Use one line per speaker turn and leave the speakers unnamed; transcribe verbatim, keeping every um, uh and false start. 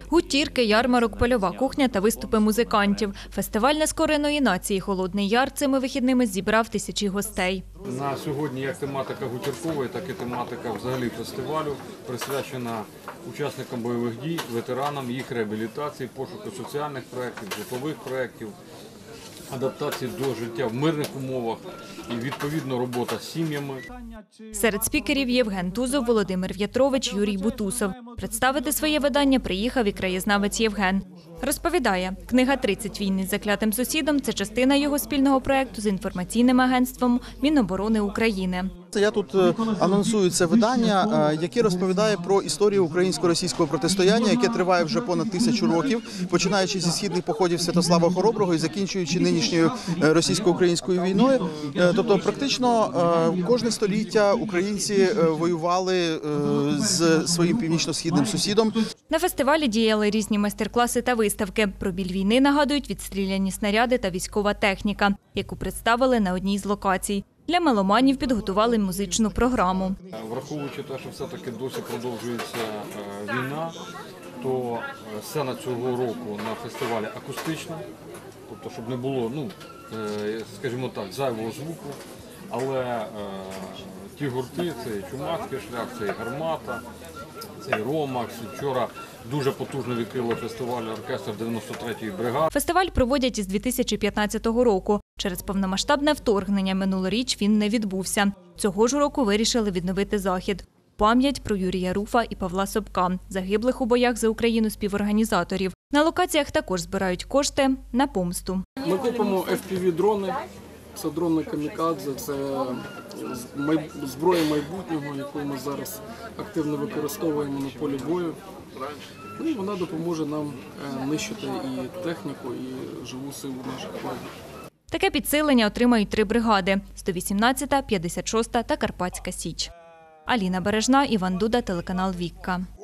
Гутірки, ярмарок, польова кухня та виступи музикантів. Фестиваль нескореної нації «Холодний Яр» цими вихідними зібрав тисячі гостей.
На сьогодні як тематика гутіркової, так і тематика взагалі фестивалю присвячена учасникам бойових дій, ветеранам, їх реабілітації, пошуку соціальних проєктів, житлових проєктів, адаптації до життя в мирних умовах і, відповідно, робота з сім'ями.
Серед спікерів Євген Тузов, Володимир В'ятрович, Юрій Бутусов. Представити своє видання приїхав і краєзнавець Євген. Розповідає, книга «тридцять війн із заклятим сусідом» – це частина його спільного проєкту з інформаційним агентством Міноборони України.
Я тут анонсую це видання, яке розповідає про історію українсько-російського протистояння, яке триває вже понад тисячу років, починаючи зі східних походів Святослава Хороброго і закінчуючи нинішньою російсько-українською війною. Тобто практично кожне століття українці воювали з своїм північно-східним сусідом.
На фестивалі діяли різні майстер-класи та виставки. Про біль війни нагадують відстріляні снаряди та військова техніка, яку представили на одній з локацій. Для меломанів підготували музичну програму.
Враховуючи те, що все-таки досі продовжується війна, то сцена цього року на фестивалі акустична, тобто щоб не було, ну, скажімо так, зайвого звуку, але ті гурти, це Чумацький шлях, це Гармата, це Ромакс. Вчора дуже потужно відкрили фестиваль оркестр дев'яносто третьої бригади.
Фестиваль проводять із дві тисячі п'ятнадцятого року. Через повномасштабне вторгнення минулоріч він не відбувся. Цього ж року вирішили відновити захід. Пам'ять про Юрія Руфа і Павла Собка, загиблих у боях за Україну співорганізаторів. На локаціях також збирають кошти на помсту.
Ми купимо еф пі ві-дрони. Це дрони камікадзе, це зброя майбутнього, яку ми зараз активно використовуємо на полі бою. І вона допоможе нам нищити і техніку, і живу силу наших воїнів.
Таке підсилення отримають три бригади – сто вісімнадцята, п'ятдесят шоста та Карпатська Січ. Аліна Бережна, Іван Дуда, телеканал «Вікка».